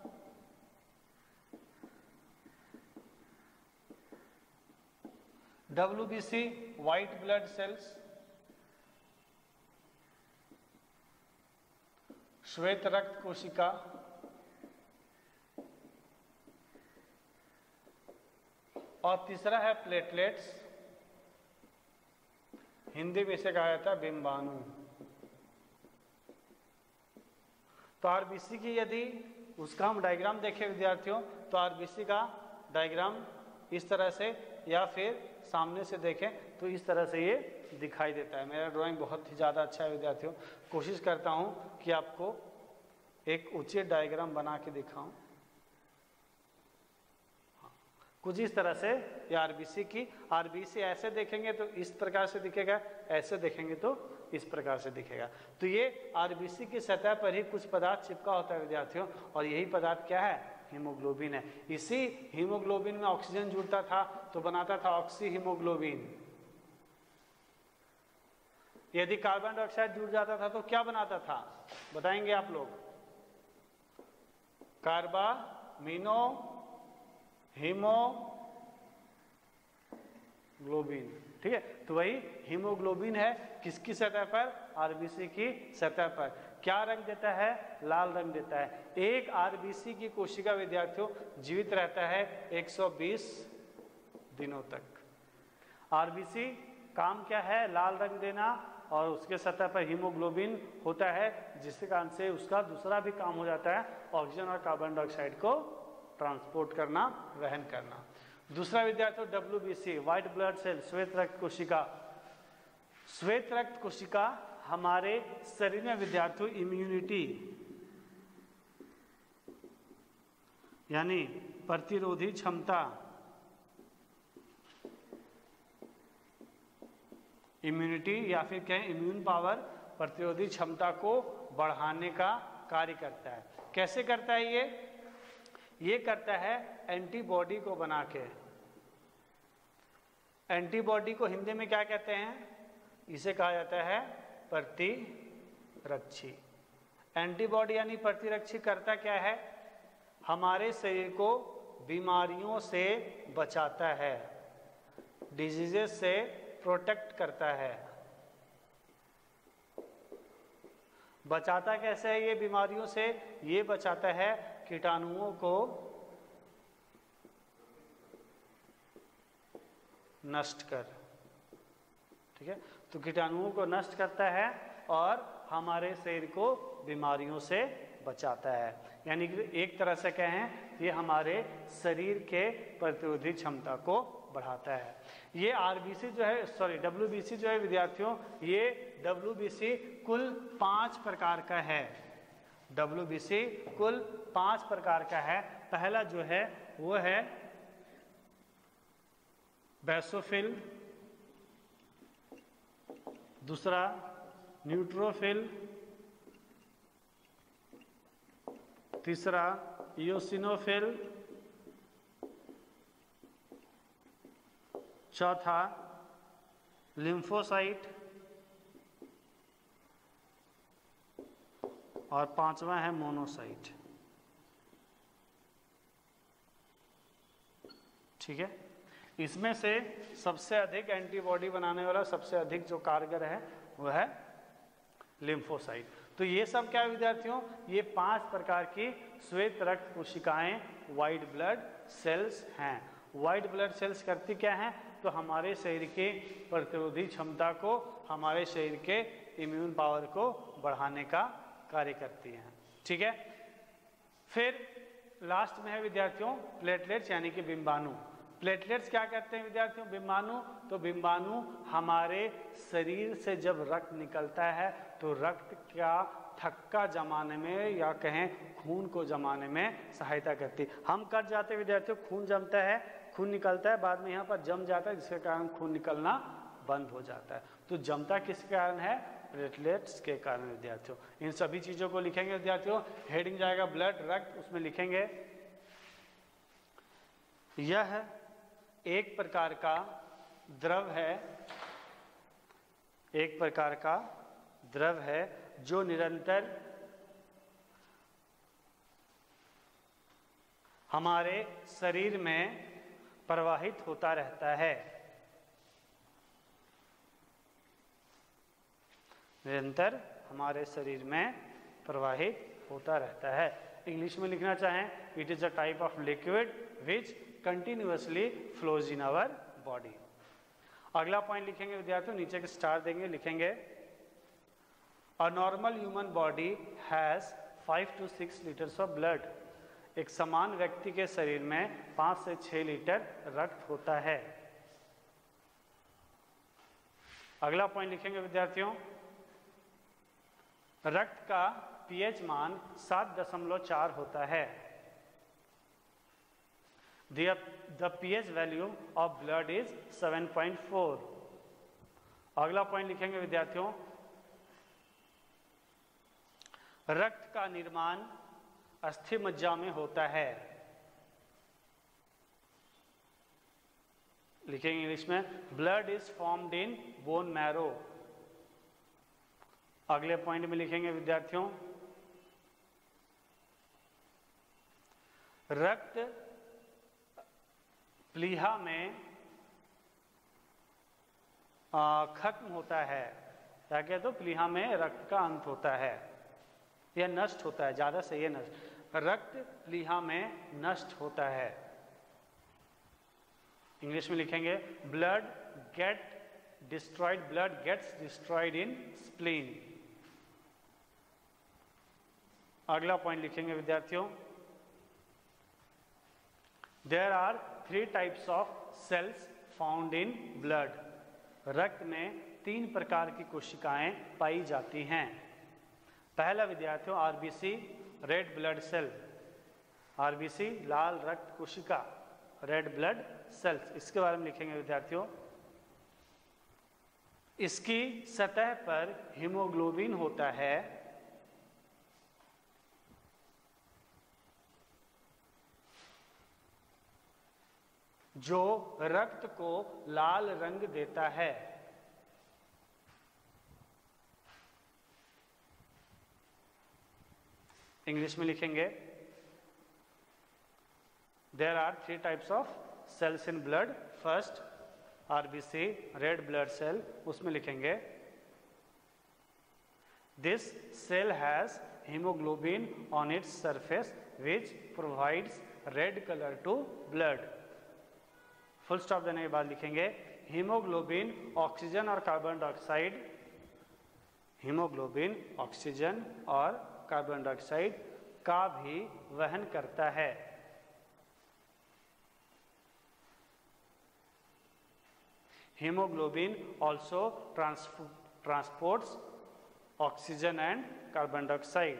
WBC white blood cells. श्वेत रक्त कोशिका। और तीसरा है प्लेटलेट्स, हिंदी में इसे कहा जाता है बिंबाणु। तो आरबीसी की यदि उसका हम डायग्राम देखें विद्यार्थियों, तो आरबीसी का डायग्राम इस तरह से, या फिर सामने से देखें तो इस तरह से ये दिखाई देता है। मेरा ड्राइंग बहुत ही ज़्यादा अच्छा है विद्यार्थियों, कोशिश करता हूँ कि आपको एक उचित डायग्राम बना के दिखाऊं। कुछ इस तरह से ये आरबीसी की, आरबीसी ऐसे देखेंगे तो इस प्रकार से दिखेगा, ऐसे देखेंगे तो इस प्रकार से दिखेगा। तो ये आरबीसी की सतह पर ही कुछ पदार्थ चिपका होता है विद्यार्थियों, और यही पदार्थ क्या है, हीमोग्लोबिन है। इसी हीमोग्लोबिन में ऑक्सीजन जुड़ता था तो बनाता था ऑक्सी हीमोग्लोबिन। यदि कार्बन डाइऑक्साइड जुड़ जाता था तो क्या बनाता था, बताएंगे आप लोग, कार्बामिनो हीमोग्लोबिन, ठीक है। तो वही हीमोग्लोबिन है, किसकी सतह पर, आरबीसी की सतह पर। क्या रंग देता है, लाल रंग देता है। एक आरबीसी की कोशिका विद्यार्थियों जीवित रहता है एक सौ बीस दिनों तक। आरबीसी काम क्या है, लाल रंग देना, और उसके सतह पर हीमोग्लोबिन होता है, जिसके कारण से उसका दूसरा भी काम हो जाता है, ऑक्सीजन और कार्बन डाइऑक्साइड को ट्रांसपोर्ट करना, वहन करना। दूसरा विद्यार्थियों W B C, white blood cell, श्वेत रक्त कोशिका। श्वेत रक्त कोशिका हमारे शरीर में विद्यार्थियों इम्यूनिटी यानी प्रतिरोधी क्षमता, इम्यूनिटी या फिर कहें इम्यून पावर, प्रतिरोधी क्षमता को बढ़ाने का कार्य करता है। कैसे करता है ये ये करता है एंटीबॉडी को बना के। एंटीबॉडी को हिंदी में क्या कहते हैं? इसे कहा जाता है प्रतिरक्षी। एंटीबॉडी यानी प्रतिरक्षी करता क्या है? हमारे शरीर को बीमारियों से बचाता है, डिजीजेस से प्रोटेक्ट करता है। बचाता कैसे है ये बीमारियों से? ये बचाता है कीटाणुओं को नष्ट कर, ठीक है। तो कीटाणुओं को नष्ट करता है और हमारे शरीर को बीमारियों से बचाता है। यानी कि एक तरह से कहें ये हमारे शरीर के प्रतिरोधी क्षमता को बढ़ाता है। ये आरबीसी जो है, सॉरी डब्ल्यूबीसी जो है विद्यार्थियों, ये डब्ल्यूबीसी कुल पांच प्रकार का है। डब्ल्यूबीसी कुल पांच प्रकार का है। पहला जो है वो है बेसोफिल, दूसरा न्यूट्रोफिल, तीसरा इयोसिनोफिल, चौथा लिम्फोसाइट और पांचवा है मोनोसाइट। ठीक है। इसमें से सबसे अधिक एंटीबॉडी बनाने वाला, सबसे अधिक जो कारगर है वह है लिम्फोसाइट। तो ये सब क्या है विद्यार्थियों? ये पांच प्रकार की श्वेत रक्त कोशिकाएं, व्हाइट ब्लड सेल्स हैं। व्हाइट ब्लड सेल्स करती क्या हैं? तो हमारे शरीर के प्रतिरोधी क्षमता को, हमारे शरीर के इम्यून पावर को बढ़ाने का कार्य करती हैं। ठीक है। फिर लास्ट में है विद्यार्थियों प्लेटलेट्स यानी कि बिंबाणु। प्लेटलेट्स क्या करते हैं विद्यार्थियों? बिंबाणु। तो बिंबाणु हमारे शरीर से जब रक्त निकलता है तो रक्त का थक्का जमाने में या कहें खून को जमाने में सहायता करती है। हम कट जाते हैं विद्यार्थियों, खून जमता है, खून निकलता है, बाद में यहाँ पर जम जाता है, जिसके कारण खून निकलना बंद हो जाता है। तो जमता किसके कारण है? प्लेटलेट्स के कारण विद्यार्थियों। इन सभी चीजों को लिखेंगे विद्यार्थियों। हेडिंग जाएगा ब्लड, रक्त, उसमें लिखेंगे यह एक प्रकार का द्रव है, एक प्रकार का द्रव है जो निरंतर हमारे शरीर में प्रवाहित होता रहता है। निरंतर हमारे शरीर में प्रवाहित होता रहता है। इंग्लिश में लिखना चाहें, it is a type of liquid which continuously flows in our body. अगला पॉइंट लिखेंगे विद्यार्थियों, नीचे के स्टार देंगे, लिखेंगे a normal human body has five to six litres of blood. एक समान व्यक्ति के शरीर में पांच से छह लीटर रक्त होता है। अगला पॉइंट लिखेंगे विद्यार्थियों, रक्त का पीएच मान सात दशमलव चार होता है। The pH value of blood is seven point four. अगला पॉइंट लिखेंगे विद्यार्थियों, रक्त का निर्माण अस्थि मज्जा में होता है। लिखेंगे इंग्लिश में, blood is formed in bone marrow. अगले पॉइंट में लिखेंगे विद्यार्थियों, रक्त प्लीहा में खत्म होता है। क्या कहते? तो प्लीहा में रक्त का अंत होता है, यह नष्ट होता है, ज्यादा से यह नष्ट, रक्त प्लीहा में नष्ट होता है। इंग्लिश में लिखेंगे, blood get destroyed blood gets destroyed in spleen. अगला पॉइंट लिखेंगे विद्यार्थियों, There are three types of cells found in blood. रक्त में तीन प्रकार की कोशिकाएं पाई जाती हैं। पहला विद्यार्थियों RBC, red blood cell. RBC लाल रक्त कोशिका, रेड ब्लड सेल्स, इसके बारे में लिखेंगे विद्यार्थियों। इसकी सतह पर हीमोग्लोबिन होता है, जो रक्त को लाल रंग देता है। इंग्लिश में लिखेंगे, There are three types of cells in blood. First, R B C, red blood cell. उसमें लिखेंगे, This cell has hemoglobin on its surface which provides red color to blood. Full stop देने के बाद लिखेंगे, haemoglobin oxygen और carbon dioxide, haemoglobin oxygen और carbon dioxide का भी वहन करता है। Hemoglobin also transports oxygen and carbon dioxide.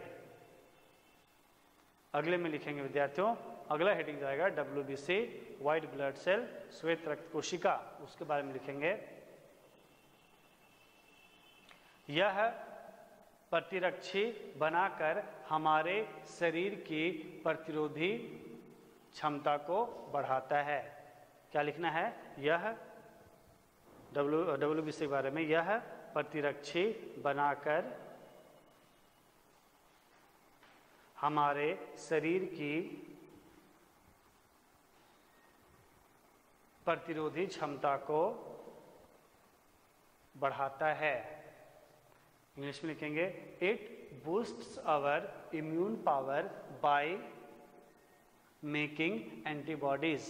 अगले में लिखेंगे विद्यार्थियों, अगला हेडिंग जाएगा W B C, white blood cell, श्वेत रक्त कोशिका। उसके बारे में लिखेंगे, यह प्रतिरक्षी बनाकर हमारे शरीर की प्रतिरोधी क्षमता को बढ़ाता है। क्या लिखना है? यह डब्ल्यू डब्ल्यू बी सी के बारे में, यह प्रतिरक्षी बनाकर हमारे शरीर की प्रतिरोधी क्षमता को बढ़ाता है। इंग्लिश में लिखेंगे, it boosts our immune power by making antibodies.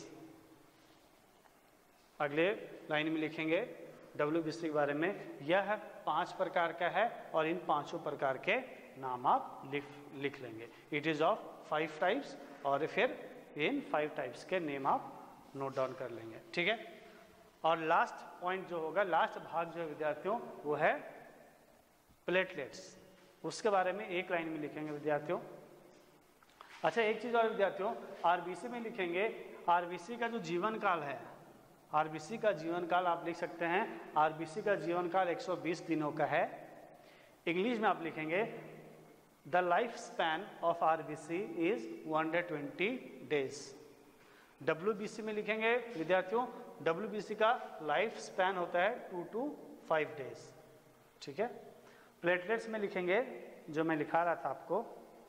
अगले लाइन में लिखेंगे डब्ल्यू बी सी के बारे में, यह पांच प्रकार का है और इन पांचों प्रकार के नाम आप लिख लिख लेंगे। It is of five types, और फिर इन फाइव टाइप्स के नेम आप नोट डाउन कर लेंगे। ठीक है। और लास्ट पॉइंट जो होगा, लास्ट भाग जो है विद्यार्थियों, वो है प्लेटलेट्स। उसके बारे में एक लाइन में लिखेंगे विद्यार्थियों। अच्छा, एक चीज और विद्यार्थियों, आरबीसी में लिखेंगे, आरबीसी का जो जीवन काल है, आरबीसी का जीवन काल आप लिख सकते हैं, आरबीसी का जीवन काल एक सौ बीस दिनों का है। इंग्लिश में आप लिखेंगे, the life span of RBC is one hundred twenty days. WBC में लिखेंगे विद्यार्थियों, डब्ल्यूबीसी का लाइफ स्पैन होता है टू टू फाइव डेज। ठीक है। प्लेटलेट्स में लिखेंगे, जो मैं लिखा रहा था आपको,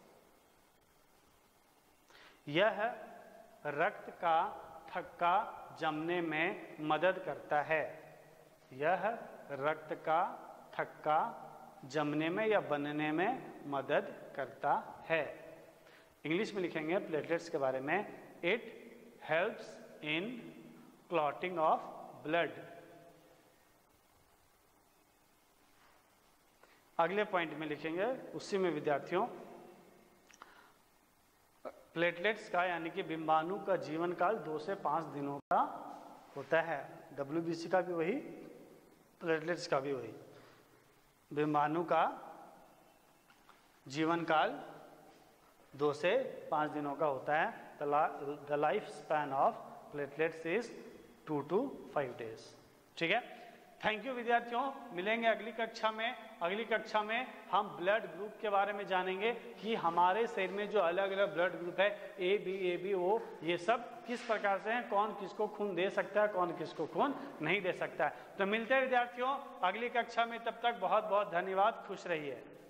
यह रक्त का थक्का जमने में मदद करता है। यह रक्त का थक्का जमने में या बनने में मदद करता है। इंग्लिश में लिखेंगे प्लेटलेट्स के बारे में, it helps in clotting of blood. अगले पॉइंट में लिखेंगे, उसी में विद्यार्थियों, प्लेटलेट्स का यानी कि बिंबाणु का जीवन काल दो से पाँच दिनों का होता है। डब्ल्यूबीसी का भी वही, प्लेटलेट्स का भी वही। बिंबाणु का जीवन काल दो से पाँच दिनों का होता है। The life span of platelets is two to five days. ठीक है। थैंक यू विद्यार्थियों, मिलेंगे अगली कक्षा में। अगली कक्षा में हम ब्लड ग्रुप के बारे में जानेंगे कि हमारे शरीर में जो अलग अलग ब्लड ग्रुप है, A B A B O, ये सब किस प्रकार से हैं, कौन किसको खून दे सकता है, कौन किसको खून नहीं दे सकता है। तो मिलते हैं विद्यार्थियों अगली कक्षा में, तब तक बहुत बहुत धन्यवाद, खुश रहिए।